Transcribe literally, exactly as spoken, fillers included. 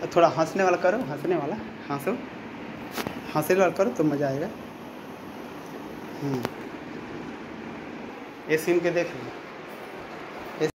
थोड़ा हंसने वाला करो, हंसने वाला, हंसो, हंसने वाला करो तो मज़ा आएगा। ये सीन के देख लो।